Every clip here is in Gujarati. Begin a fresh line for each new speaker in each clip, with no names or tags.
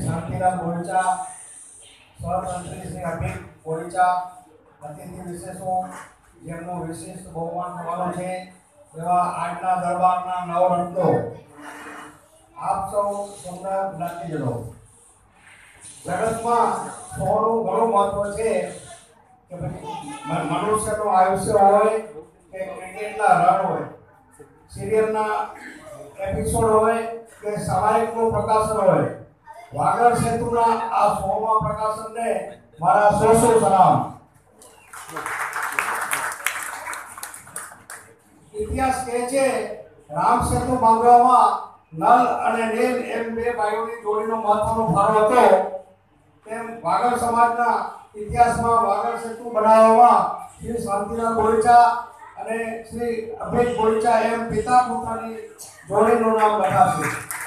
શાંતિલાલ બોરીચા, સહતંત્રી શ્રી અભિક બોરીચા, અતિથિ વિશેષો જેમનું વિશિષ્ટ બહુમાન થવાનું છે એવા આજના દરબારના નવરત્નો આપ સૌ સુંદર જ્ઞાતિજનો. જગતમાં સોનું ઘણું મહત્વ છે કે મનુષ્યનું આયુષ્ય હોય કે ક્રિકેટના રન હોય, સિરિયલના એપિસોડ હોય કે સામાયિકનું પ્રકાશન હોય, વાગડ સેતુના આ 100મા પ્રકાશનને મારા સો સલામ. ઇતિહાસ કહે છે રામ સેતુ બાંધવામાં નલ અને નીલ એમ બે ભાઈઓની જોડીનો મહત્વનો ફાળો હતો, તેમ વાગડ સમાજના ઇતિહાસમાં વાગડ સેતુ બનાવવામાં શ્રી શાંતિલાલ બોરીચા અને શ્રી અભિક બોરીચા એમ પિતા પુત્રની જોડીનું નામ લખાશે.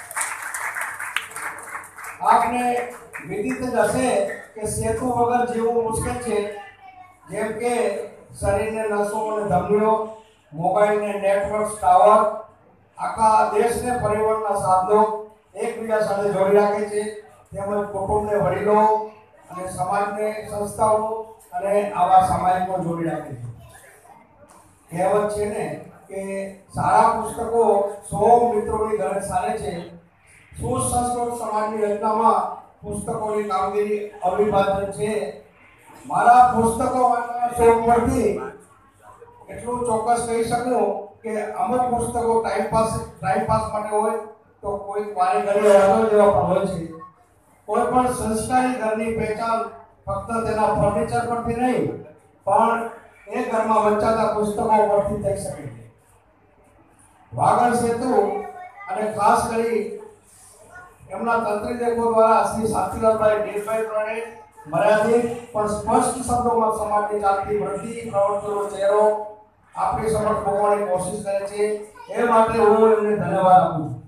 આપને વિદિત જ હશે કે સેતુ વગર જીવવું મુશ્કેલ છે. જેમ કે શરીરને નસો અને ધમનીઓ, મોબાઈલને નેટવર્ક ટાવર આખા દેશને પરિવહનના સાધનો એકબીજા સાથે જોડી રાખે છે, તેમજ કુટુંબને વડીલો અને સમાજને સંસ્થાઓ અને આવા સામાજિકો જોડી રાખે છે. કહેવત છે ને કે સારા પુસ્તકો 100 મિત્રોની ઘરે ચાલે છે. સુસંસ્કૃત સમાજની રચનામાં પુસ્તકોની કામગીરી અવિભાજ્ય છે. મારા પુસ્તકો વાંચવાના શોખ પરથી એટલું ચોક્કસ કહી શકું કે અમુક પુસ્તકો ટાઈમપાસ માટે હોય તો કોઈ વારે ઘડી વાંચવા જેવા પણ હોય છે. કોઈ પણ સંસ્કારી ઘરની પહેચાન ફક્ત તેના ફર્નિચર પરથી નહીં પણ એ ઘરમાં વંચાતા પુસ્તકો પરથી થઈ શકે છે. વાગડ સેતુ અને ખાસ કરી એમના તંત્રી દેખો દ્વારા શ્રી શાંતિલાલભાઈ નિર્ભયપણે મર્યાદિત પણ સ્પષ્ટ શબ્દોમાં સમાજની ચાલતી વૃદ્ધિ પ્રવૃત્તિનો ચહેરો આપણી સમક્ષ મૂકવાની કોશિશ કરે છે. એ માટે હું એમને ધન્યવાદ આપું છું.